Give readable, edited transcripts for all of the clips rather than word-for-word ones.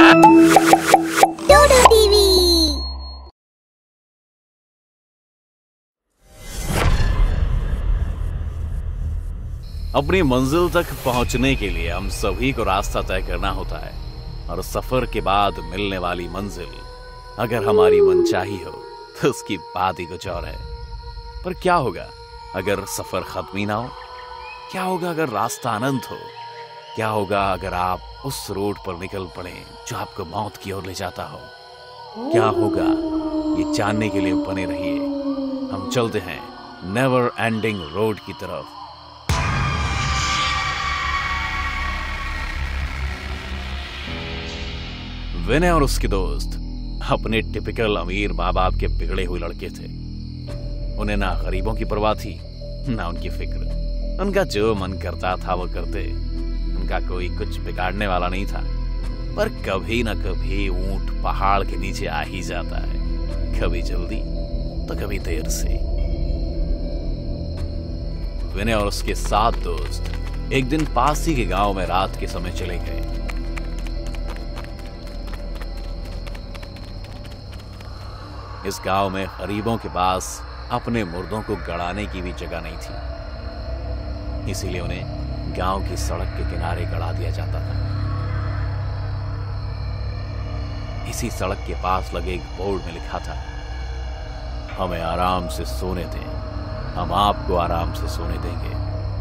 डोडो TV. अपनी मंजिल तक पहुंचने के लिए हम सभी को रास्ता तय करना होता है, और सफर के बाद मिलने वाली मंजिल अगर हमारी मनचाही हो तो उसकी बात ही कुछ और है। पर क्या होगा अगर सफर खत्म ही ना हो? क्या होगा अगर रास्ता अनंत हो? क्या होगा अगर आप उस रोड पर निकल पड़े जो आपको मौत की ओर ले जाता हो? क्या होगा, ये जानने के लिए बने रहिए। हम चलते हैं नेवर एंडिंग रोड की तरफ। विनय और उसके दोस्त अपने टिपिकल अमीर माँ बाप के बिगड़े हुए लड़के थे। उन्हें ना गरीबों की परवाह थी, ना उनकी फिक्र। उनका जो मन करता था वो करते। उनका कोई कुछ बिगाड़ने वाला नहीं था। पर कभी ना कभी ऊंट पहाड़ के नीचे आ ही जाता है, कभी जल्दी तो कभी देर से। विनय और उसके 7 दोस्त एक दिन पास ही के गांव में रात के समय चले गए। इस गांव में गरीबों के पास अपने मुर्दों को गड़ाने की भी जगह नहीं थी, इसीलिए उन्हें गांव की सड़क के किनारे गड़ा दिया जाता था। इसी सड़क के पास लगे एक बोर्ड में लिखा था, हमें आराम से सोने दें, हम आपको आराम से सोने देंगे।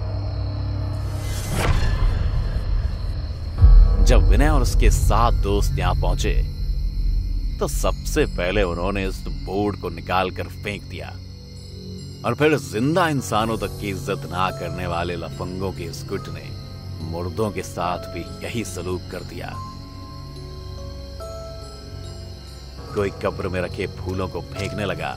जब विनय और उसके 7 दोस्त यहां पहुंचे तो सबसे पहले उन्होंने इस बोर्ड को निकालकर फेंक दिया, और फिर जिंदा इंसानों तक की इज्जत ना करने वाले लफंगों के इस गुट ने मुर्दों के साथ भी यही सलूक कर दिया। कोई कब्र में रखे फूलों को फेंकने लगा,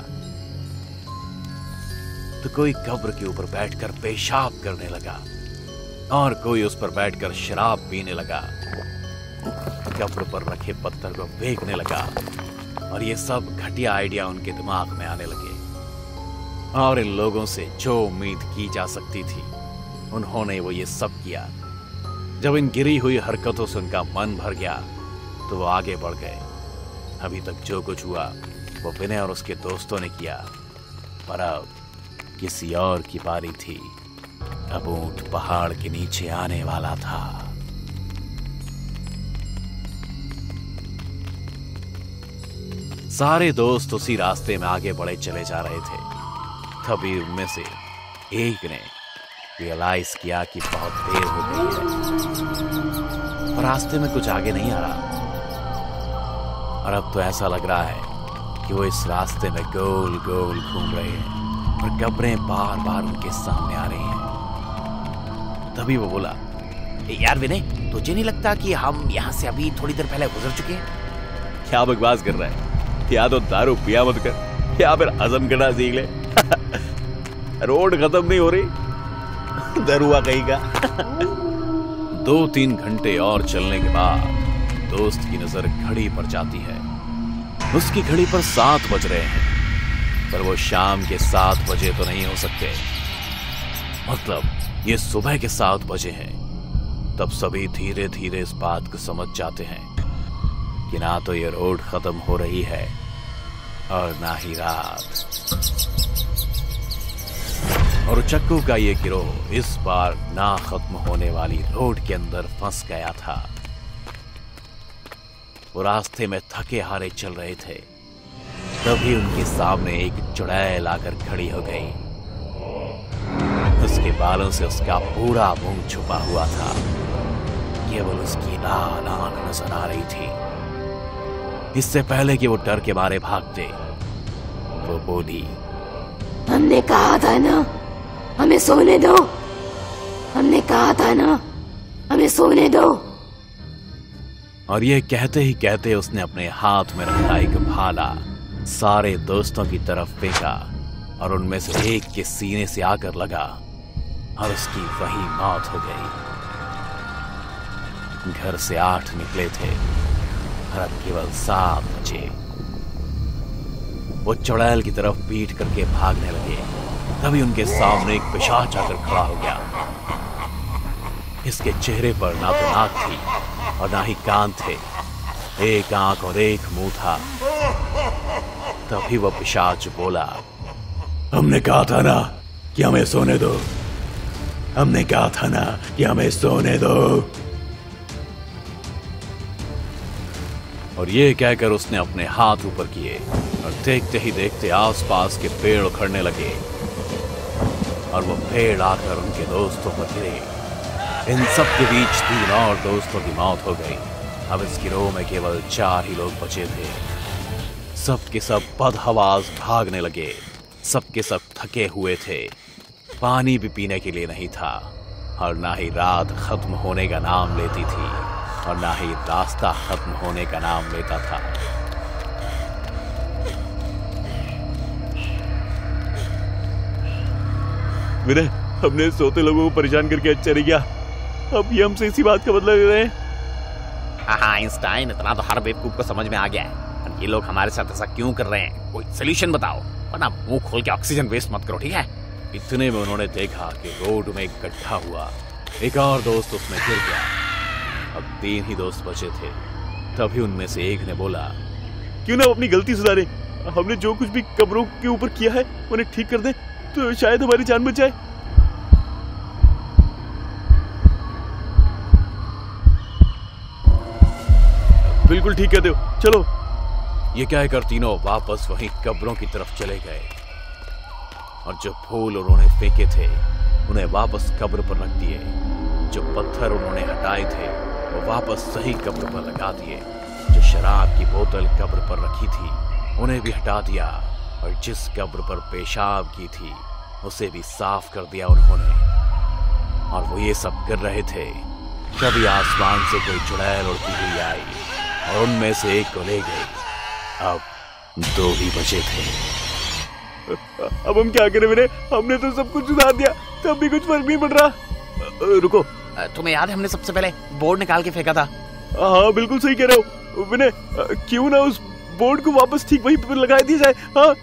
तो कोई कब्र के ऊपर बैठकर पेशाब करने लगा, और कोई उस पर बैठकर शराब पीने लगा। कब्र पर रखे पत्थर को फेंकने लगा, और ये सब घटिया आइडिया उनके दिमाग में आने लगे। और इन लोगों से जो उम्मीद की जा सकती थी उन्होंने वो ये सब किया। जब इन गिरी हुई हरकतों से उनका मन भर गया तो वो आगे बढ़ गए। अभी तक जो कुछ हुआ वो विनय और उसके दोस्तों ने किया, पर अब किसी और की बारी थी। अब ऊंट पहाड़ के नीचे आने वाला था। सारे दोस्त उसी रास्ते में आगे बढ़े चले जा रहे थे। तभी उनमें से एक ने रियलाइज किया कि बहुत देर हो गई है, और रास्ते में कुछ आगे नहीं आ रहा। और अब तो ऐसा लग रहा है कि वो इस रास्ते में गोल गोल घूम रहे हैं, और कब्रें बार बार उनके सामने आ रही हैं। तभी वो बोला, यार विनय, तुझे नहीं लगता कि हम यहाँ से अभी थोड़ी देर पहले गुजर चुके हैं? क्या बकवास कर रहा है? या तो दारू पिया मत कर, या फिर हजम करना सीख ले। रोड खत्म नहीं हो रही, दरुआ कहीं का। 2-3 घंटे और चलने के बाद दोस्त की नजर घड़ी पर जाती है। उसकी घड़ी पर 7 बज रहे हैं, पर वो शाम के 7 बजे तो नहीं हो सकते। मतलब ये सुबह के 7 बजे हैं। तब सभी धीरे धीरे इस बात को समझ जाते हैं कि ना तो ये रोड खत्म हो रही है और ना ही रात। और चक्कू का ये गिरोह इस बार ना खत्म होने वाली रोड के अंदर फंस गया था। वो रास्ते में थके हारे चल रहे थे। तभी उनके सामने एक चुड़ैल आकर खड़ी हो गई। उसके बालों से उसका पूरा मुंह छुपा हुआ था, केवल उसकी लाल आंख नजर आ रही थी। इससे पहले कि वो डर के मारे भागते, वो बोली, हमने कहा था ना हमें सोने दो, हमने कहा था ना हमें सोने दो। और ये कहते ही कहते उसने अपने हाथ में रखा एक भाला सारे दोस्तों की तरफ फेंका, और उनमें से एक के सीने से आकर लगा, और उसकी वही मौत हो गई। घर से 8 निकले थे, और अब केवल 7 बचे। वो चुड़ैल की तरफ पीट करके भागने लगे। तभी उनके सामने एक पिशाच आकर खड़ा हो गया। इसके चेहरे पर ना तो नाक थी और ना ही कान थे। एक आंख और एक मुंह था। तभी वह पिशाच बोला, हमने कहा था ना कि हमें सोने दो, हमने कहा था ना कि हमें सोने दो। और ये कहकर उसने अपने हाथ ऊपर किए और देखते ही देखते आसपास के पेड़ उखड़ने लगे और वो पेड़ आकर उनके दोस्तों पर गिरे। इन सब के बीच 3 और दोस्तों की मौत हो गई। अब इस गिरोह में केवल 4 ही लोग बचे थे। सब के सब बदहवास भागने लगे। सब के सब थके हुए थे। पानी भी पीने के लिए नहीं था और ना ही रात खत्म होने का नाम लेती थी और ना ही रास्ता खत्म होने का नाम लेता था। विनय, हमने सोते लोगों को परेशान करके अच्छा नहीं किया। अब ये हमसे इसी बात का बदला ले रहे हैं। हाँ आइंस्टाइन, इतना तो हर बेवकूफ को समझ में आ गया है। और ये लोग हमारे साथ ऐसा क्यों कर रहे हैं? कोई सोल्यूशन बताओ, वरना मुंह खोल के ऑक्सीजन वेस्ट मत करो, ठीक है? इतने में उन्होंने देखा कि रोड में एक गड्ढा हुआ। एक और दोस्त उसमें गिर गया। अब 3 ही दोस्त बचे थे। तभी उनमें से एक ने बोला, क्यों ना अपनी गलती सुधारे। हमने जो कुछ भी कब्रों के ऊपर किया है उन्हें ठीक कर दें तो शायद हमारी जान बच जाए। बिल्कुल ठीक कहते हो, चलो। ये कहकर तीनों वापस वहीं कब्रों की तरफ चले गए और जो फूल उन्होंने फेंके थे उन्हें वापस कब्र पर रख दिए। जो पत्थर उन्होंने हटाए थे वो वापस सही कब्र पर लगा दिए। जो शराब की बोतल कब्र पर रखी थी उन्हें भी हटा दिया और जिस कब्र पर पेशाब की थी उसे भी साफ कर दिया उन्होंने। और वो ये सब कर रहे थे, कभी आसमान से कोई चुड़ैल उड़ती हुई आई और उनमें से एक को ले गई। अब 2 ही बचे थे। अब हम क्या करें विनय? हमने तो सब कुछ सुधार दिया, तब भी कुछ फर्क नहीं पड़ रहा। रुको, तुम्हें याद है हमने सबसे पहले बोर्ड निकाल के फेंका था? हाँ बिल्कुल सही कह रहे हो विनय। क्यों ना उस बोर्ड को वापस ठीक वहीं पर लगा दिया जाए। हाँ,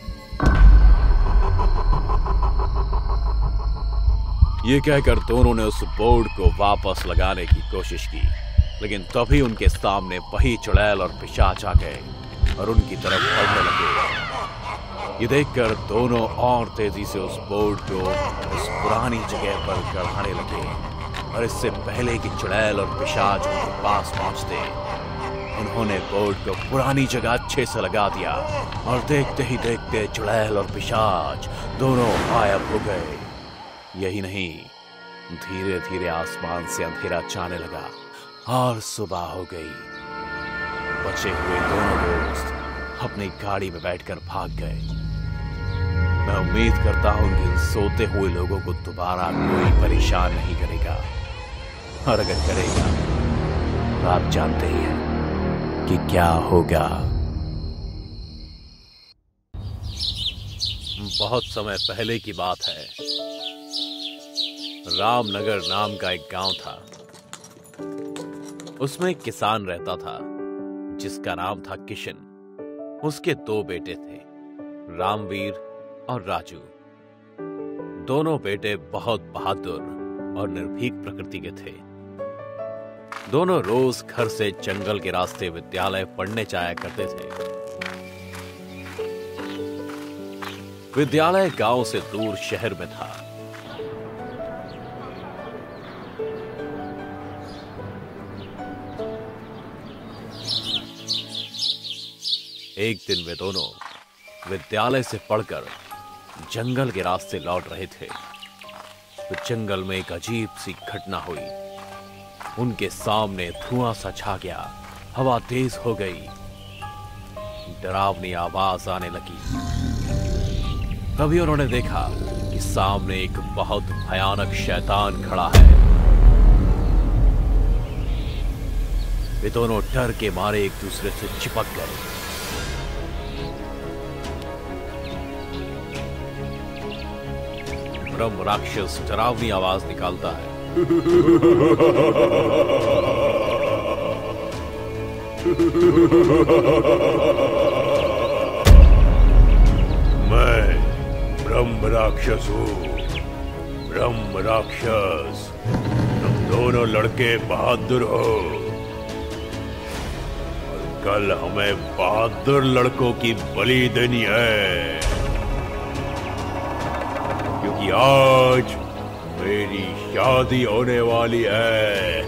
ये कहकर दोनों ने उस बोर्ड को वापस लगाने की कोशिश की, लेकिन तभी उनके सामने वही चुड़ैल और पिशाच आ गए और उनकी तरफ बढ़ने लगे। ये देखकर दोनों और तेजी से उस बोर्ड को उस पुरानी जगह पर गड़ाने लगे और इससे पहले कि चुड़ैल और पिशाच उनके पास पहुंचते, उन्होंने बोर्ड को पुरानी जगह अच्छे से लगा दिया और देखते ही देखते चुड़ैल और पिशाच दोनों गायब हो गए। यही नहीं, धीरे धीरे आसमान से अंधेरा छाने लगा और सुबह हो गई। बचे हुए दोनों दोस्त अपनी गाड़ी में बैठकर भाग गए। मैं उम्मीद करता हूं कि इन सोते हुए लोगों को दोबारा कोई परेशान नहीं करेगा, और अगर करेगा तो आप जानते ही हैं कि क्या होगा। बहुत समय पहले की बात है। रामनगर नाम का एक गांव था। उसमें एक किसान रहता था जिसका नाम था किशन। उसके 2 बेटे थे, रामवीर और राजू। दोनों बेटे बहुत बहादुर और निर्भीक प्रकृति के थे। दोनों रोज घर से जंगल के रास्ते विद्यालय पढ़ने जाया करते थे। विद्यालय गांव से दूर शहर में था। एक दिन वे दोनों विद्यालय से पढ़कर जंगल के रास्ते लौट रहे थे तो जंगल में एक अजीब सी घटना हुई। उनके सामने धुआं सा छा गया, हवा तेज हो गई, डरावनी आवाज आने लगी। तभी उन्होंने देखा कि सामने एक बहुत भयानक शैतान खड़ा है। वे दोनों डर के मारे एक दूसरे से चिपक गए। ब्रह्म राक्षस डरावनी आवाज निकालता है। मैं ब्रह्म राक्षस हूँ। ब्रह्म राक्षस, तुम दोनों लड़के बहादुर हो। कल हमें बहादुर लड़कों की बलि देनी है, क्योंकि आज मेरी शादी होने वाली है।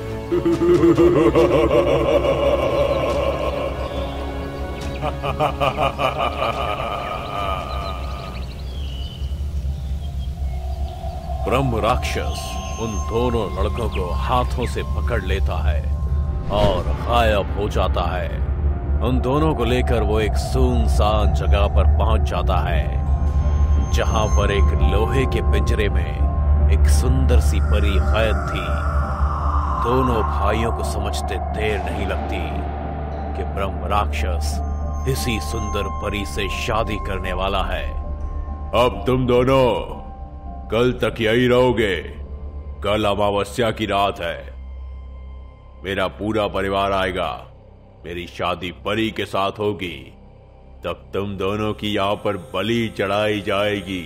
ब्रह्म राक्षस उन दोनों लड़कों को हाथों से पकड़ लेता है और गायब हो जाता है। उन दोनों को लेकर वो एक सुनसान जगह पर पहुंच जाता है, जहां पर एक लोहे के पिंजरे में एक सुंदर सी परी कैद थी। दोनों भाइयों को समझते देर नहीं लगती कि ब्रह्म राक्षस इसी सुंदर परी से शादी करने वाला है। अब तुम दोनों कल तक यही रहोगे। कल अमावस्या की रात है, मेरा पूरा परिवार आएगा, मेरी शादी परी के साथ होगी, तब तुम दोनों की यहां पर बलि चढ़ाई जाएगी।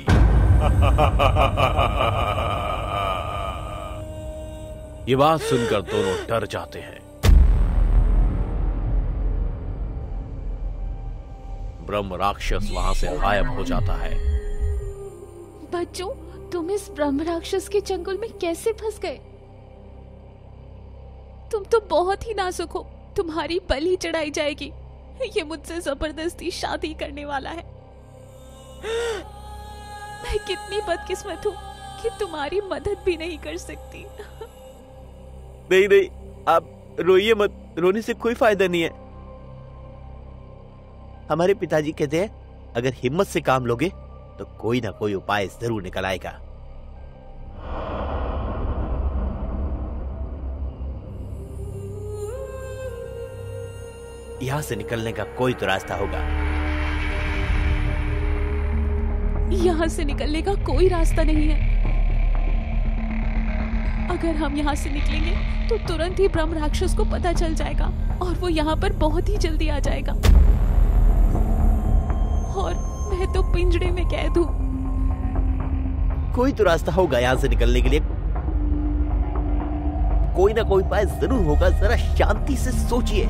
ये बात सुनकर दोनों डर जाते हैं। ब्रह्म राक्षस वहां से गायब हो जाता है। बच्चों, तुम इस ब्रह्म राक्षस के चंगुल में कैसे फंस गए? तुम तो बहुत ही नाजुक हो, तुम्हारी बलि चढ़ाई जाएगी। ये मुझसे जबरदस्ती शादी करने वाला है। मैं कितनी बदकिस्मत हूँ कि तुम्हारी मदद भी नहीं कर सकती। नहीं नहीं, आप रोइए मत, रोने से कोई फायदा नहीं है। हमारे पिताजी कहते हैं, अगर हिम्मत से काम लोगे तो कोई ना कोई उपाय जरूर निकल आएगा। यहां से निकलने का कोई तो रास्ता होगा। यहाँ से निकलने का कोई रास्ता नहीं है। अगर हम यहाँ से निकलेंगे तो तुरंत ही ब्रह्म राक्षस को पता चल जाएगा और वो यहाँ पर बहुत ही जल्दी आ जाएगा, और मैं तो पिंजरे में कैद हूँ। कोई तो रास्ता होगा यहाँ से निकलने के लिए। कोई ना कोई उपाय जरूर होगा, जरा शांति से सोचिए।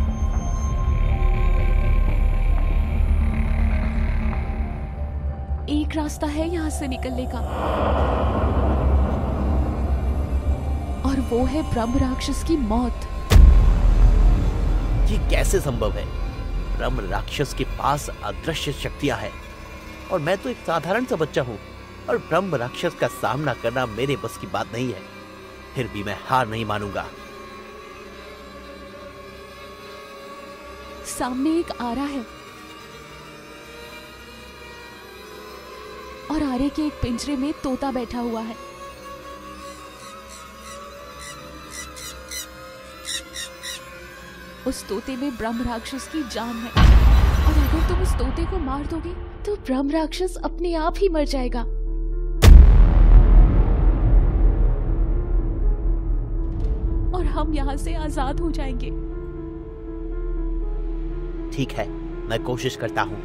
एक रास्ता है यहाँ से निकलने का, और वो है ब्रह्म राक्षस की मौत। ये कैसे संभव है? ब्रह्म राक्षस के पास अदृश्य शक्तियां हैं और मैं तो एक साधारण सा बच्चा हूँ, और ब्रह्म राक्षस का सामना करना मेरे बस की बात नहीं है। फिर भी मैं हार नहीं मानूंगा। सामने एक आरा है और आरे के एक पिंजरे में तोता बैठा हुआ है। उस तोते में ब्रह्म राक्षस की जान है, और अगर तुम उस तोते को मार दोगे तो ब्रह्म राक्षस अपने आप ही मर जाएगा। और हम यहाँ से आजाद हो जाएंगे। ठीक है, मैं कोशिश करता हूँ।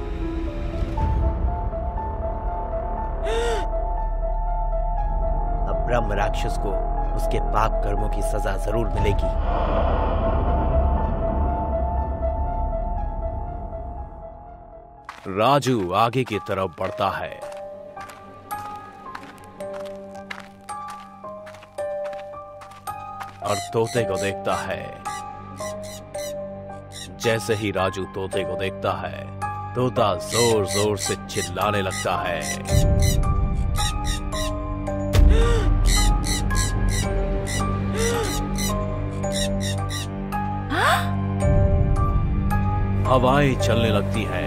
अब ब्रह्म राक्षस को उसके पाप कर्मों की सजा जरूर मिलेगी। राजू आगे की तरफ बढ़ता है। और तोते को देखता है। जैसे ही राजू तोते को देखता है, तोता जोर जोर से चिल्लाने लगता है। हवाएं चलने लगती हैं।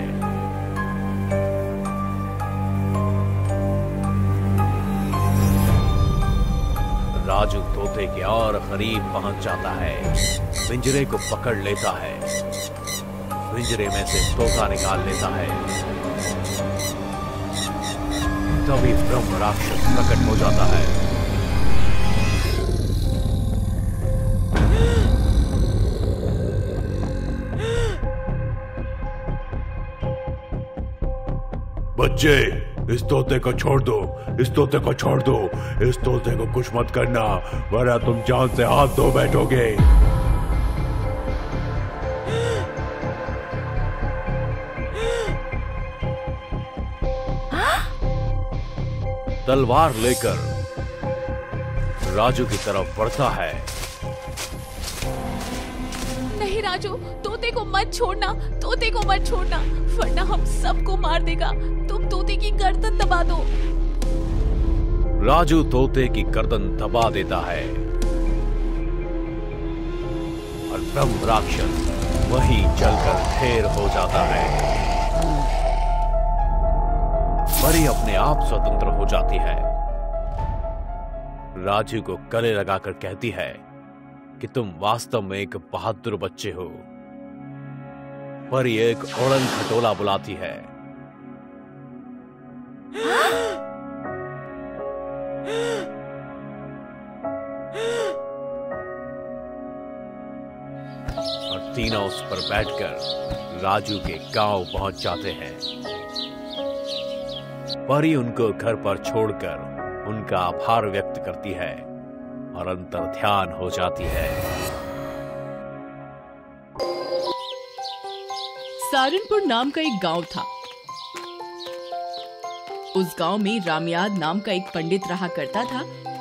राजू तोते के और करीब पहुंच जाता है, पिंजरे को पकड़ लेता है, पिंजरे में से तोता निकाल लेता है। तभी ब्रह्म राक्षस प्रकट हो जाता है। बच्चे, इस तोते को छोड़ दो, इस तोते को छोड़ दो, इस तोते को कुछ मत करना, वरना तुम जान से हाथ धो बैठोगे। तलवार लेकर राजू की तरफ बढ़ता है। नहीं राजू, तोते को मत छोड़ना, तोते को मत छोड़ना, वरना हम सबको मार देगा। तुम तोते की गर्दन दबा दो। राजू तोते की गर्दन दबा देता है और ब्रह्म राक्षस वहीं जलकर ढेर हो जाता है। परी अपने आप स्वतंत्र हो जाती है। राजू को गले लगाकर कहती है कि तुम वास्तव में एक बहादुर बच्चे हो। परी एक उड़न खटोला बुलाती है। और तीनों उस पर बैठकर राजू के गांव पहुंच जाते हैं। परी उनको घर पर छोड़कर उनका आभार व्यक्त करती है और अंतर ध्यान हो जाती है। सारनपुर नाम का एक गांव था। उस गांव में रामयाद नाम का एक पंडित रहा करता था।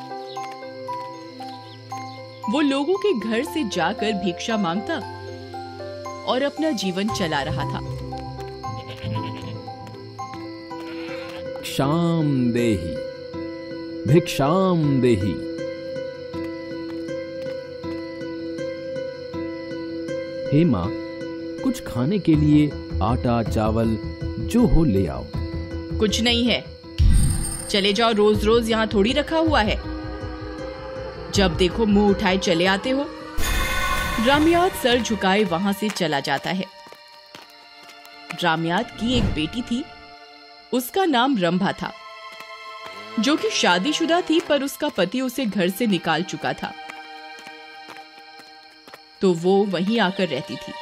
वो लोगों के घर से जाकर भिक्षा मांगता और अपना जीवन चला रहा था। भिक्षाम देहि, भिक्षाम देहि। हे माँ, कुछ खाने के लिए आटा चावल जो हो ले आओ। कुछ नहीं है, चले जाओ, रोज रोज यहाँ थोड़ी रखा हुआ है। जब देखो मुंह उठाए चले आते हो। रामयाद सर झुकाए वहां से चला जाता है। रामयाद की एक बेटी थी, उसका नाम रंभा था, जो कि शादीशुदा थी, पर उसका पति उसे घर से निकाल चुका था, तो वो वहीं आकर रहती थी।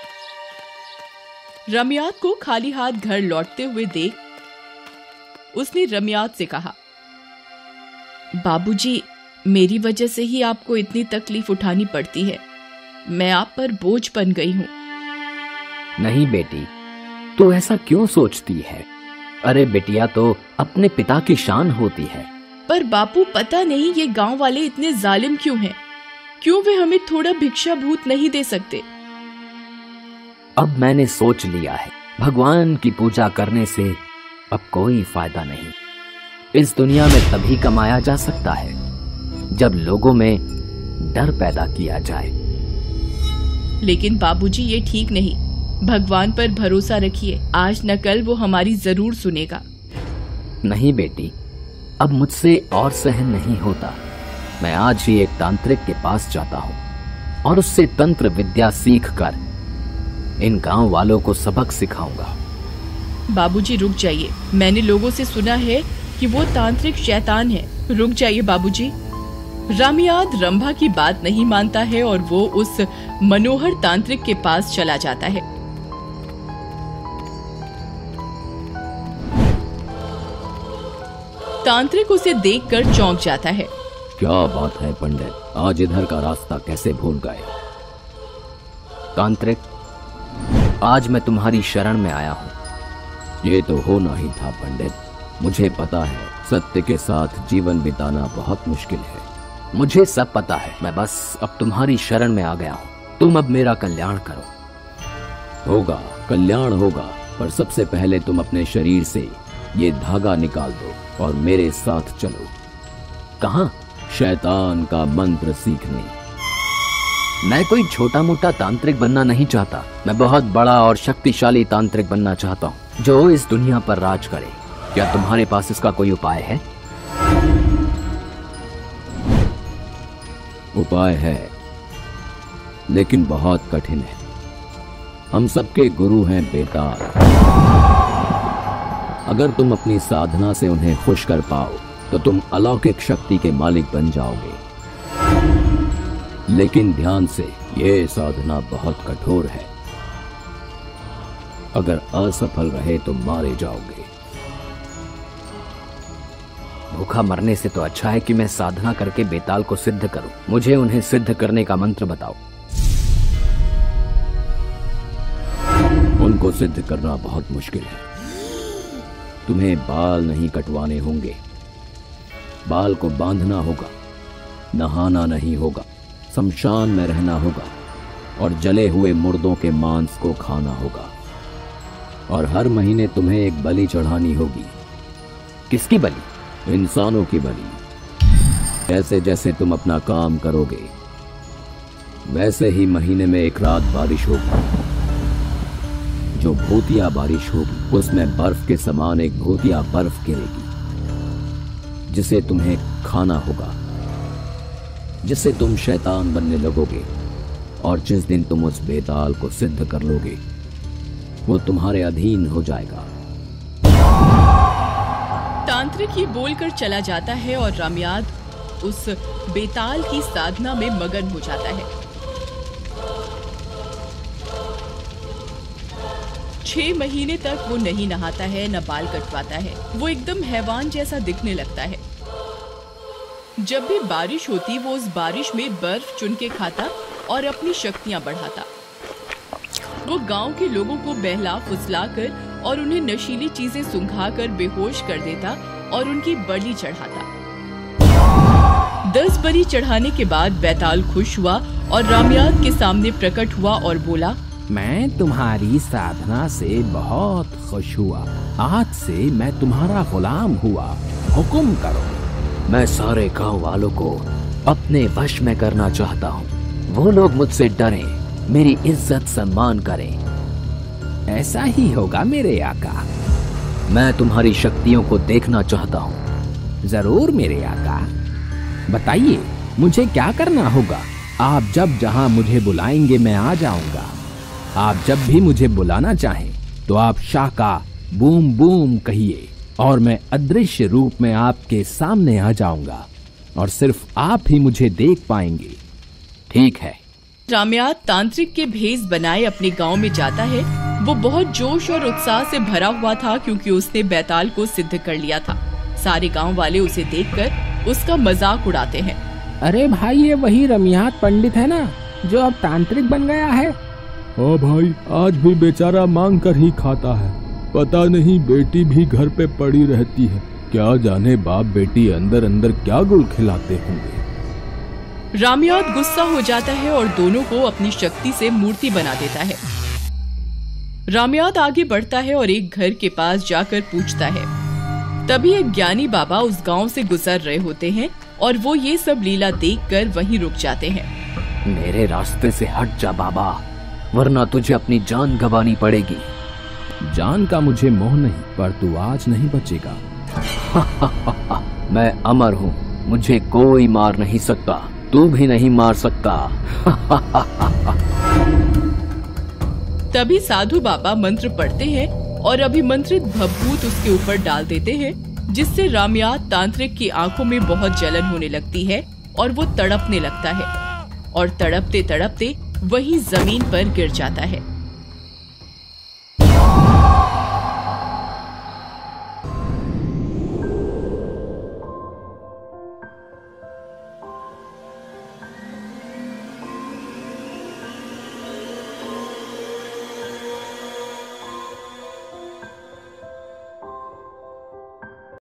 रमयाद को खाली हाथ घर लौटते हुए देख उसने रमयाद से कहा, बाबूजी, मेरी वजह से ही आपको इतनी तकलीफ उठानी पड़ती है। मैं आप पर बोझ बन गई हूँ। नहीं बेटी, तू ऐसा क्यों सोचती है? अरे बिटिया तो अपने पिता की शान होती है। पर बापू, पता नहीं ये गांव वाले इतने जालिम क्यों हैं? क्यों वे हमें थोड़ा भिक्षा भूत नहीं दे सकते? अब मैंने सोच लिया है, भगवान की पूजा करने से अब कोई फायदा नहीं। इस दुनिया में तभी कमाया जा सकता है जब लोगों में डर पैदा किया जाए। लेकिन बाबूजी, ये ठीक नहीं। भगवान पर भरोसा रखिए, आज न कल वो हमारी जरूर सुनेगा। नहीं बेटी, अब मुझसे और सहन नहीं होता। मैं आज ही एक तांत्रिक के पास जाता हूँ और उससे तंत्र विद्या सीख कर इन गांव वालों को सबक सिखाऊंगा। बाबूजी रुक जाइए, मैंने लोगों से सुना है कि वो तांत्रिक शैतान है। रुक जाइए बाबूजी। रामयाद रंभा की बात नहीं मानता है और वो उस मनोहर तांत्रिक के पास चला जाता है। तांत्रिक उसे देखकर चौंक जाता है। क्या बात है पंडित, आज इधर का रास्ता कैसे भूल गए? तांत्रिक, आज मैं तुम्हारी शरण में आया हूँ। ये तो होना ही था पंडित। मुझे पता है सत्य के साथ जीवन बिताना बहुत मुश्किल है। मुझे सब पता है, मैं बस अब तुम्हारी शरण में आ गया हूँ। तुम अब मेरा कल्याण करो। होगा, कल्याण होगा, पर सबसे पहले तुम अपने शरीर से ये धागा निकाल दो और मेरे साथ चलो। कहाँ? शैतान का मंत्र सीखने। मैं कोई छोटा मोटा तांत्रिक बनना नहीं चाहता। मैं बहुत बड़ा और शक्तिशाली तांत्रिक बनना चाहता हूँ जो इस दुनिया पर राज करे। क्या तुम्हारे पास इसका कोई उपाय है? उपाय है, लेकिन बहुत कठिन है। हम सबके गुरु हैं बेताल। अगर तुम अपनी साधना से उन्हें खुश कर पाओ तो तुम अलौकिक शक्ति के मालिक बन जाओगे। लेकिन ध्यान से, ये साधना बहुत कठोर है। अगर असफल रहे तो मारे जाओगे। भूखा मरने से तो अच्छा है कि मैं साधना करके बेताल को सिद्ध करूं। मुझे उन्हें सिद्ध करने का मंत्र बताओ। उनको सिद्ध करना बहुत मुश्किल है। तुम्हें बाल नहीं कटवाने होंगे, बाल को बांधना होगा, नहाना नहीं होगा, शमशान में रहना होगा और जले हुए मुर्दों के मांस को खाना होगा। और हर महीने तुम्हें एक बलि चढ़ानी होगी। किसकी बलि? इंसानों की बलि। जैसे जैसे तुम अपना काम करोगे वैसे ही महीने में एक रात बारिश होगी। जो भूतिया बारिश होगी उसमें बर्फ के समान एक भूतिया बर्फ गिरेगी जिसे तुम्हें खाना होगा, जिससे तुम शैतान बनने लगोगे। और जिस दिन तुम उस बेताल को सिद्ध कर लोगे वो तुम्हारे अधीन हो जाएगा। तांत्रिक ये बोलकर चला जाता है और रामयाद उस बेताल की साधना में मगन हो जाता है। 6 महीने तक वो नहीं नहाता है, न बाल कटवाता है। वो एकदम हैवान जैसा दिखने लगता है। जब भी बारिश होती वो उस बारिश में बर्फ चुन के खाता और अपनी शक्तियां बढ़ाता। वो गांव के लोगों को बहला फुसलाकर और उन्हें नशीली चीजें सुंघाकर बेहोश कर देता और उनकी बलि चढ़ाता। 10 बलि चढ़ाने के बाद बेताल खुश हुआ और रामयाद के सामने प्रकट हुआ और बोला, मैं तुम्हारी साधना से बहुत खुश हुआ। आज से मैं तुम्हारा गुलाम हुआ। हुक्म करो। मैं सारे गांव वालों को अपने वश में करना चाहता हूँ। वो लोग मुझसे डरें, मेरी इज्जत सम्मान करें। ऐसा ही होगा मेरे आका। मैं तुम्हारी शक्तियों को देखना चाहता हूँ। जरूर मेरे आका। बताइए मुझे क्या करना होगा? आप जब जहाँ मुझे बुलाएंगे मैं आ जाऊंगा। आप जब भी मुझे बुलाना चाहें तो आप शाका बूम बूम कहिए और मैं अदृश्य रूप में आपके सामने आ जाऊंगा और सिर्फ आप ही मुझे देख पाएंगे। ठीक है। रामयाद तांत्रिक के भेष बनाए अपने गांव में जाता है। वो बहुत जोश और उत्साह से भरा हुआ था क्योंकि उसने बेताल को सिद्ध कर लिया था। सारे गांव वाले उसे देखकर उसका मजाक उड़ाते हैं। अरे भाई, ये वही रमियाद पंडित है ना जो अब तांत्रिक बन गया है? हाँ भाई, आज भी बेचारा मांग कर ही खाता है। पता नहीं बेटी भी घर पे पड़ी रहती है। क्या जाने बाप बेटी अंदर अंदर क्या गुल खिलाते होंगे। रामयाद गुस्सा हो जाता है और दोनों को अपनी शक्ति से मूर्ति बना देता है। रामयाद आगे बढ़ता है और एक घर के पास जाकर पूछता है। तभी एक ज्ञानी बाबा उस गांव से गुजर रहे होते हैं और वो ये सब लीला देखकर वहीं रुक जाते हैं। मेरे रास्ते से हट जा बाबा, वरना तुझे अपनी जान गंवानी पड़ेगी। जान का मुझे मोह नहीं, पर तू आज नहीं बचेगा। मैं अमर हूँ, मुझे कोई मार नहीं सकता, तू भी नहीं मार सकता। तभी साधु बाबा मंत्र पढ़ते हैं और अभिमंत्रित भभूत उसके ऊपर डाल देते हैं, जिससे रामयाद तांत्रिक की आंखों में बहुत जलन होने लगती है और वो तड़पने लगता है और तड़पते तड़पते वहीं जमीन पर गिर जाता है।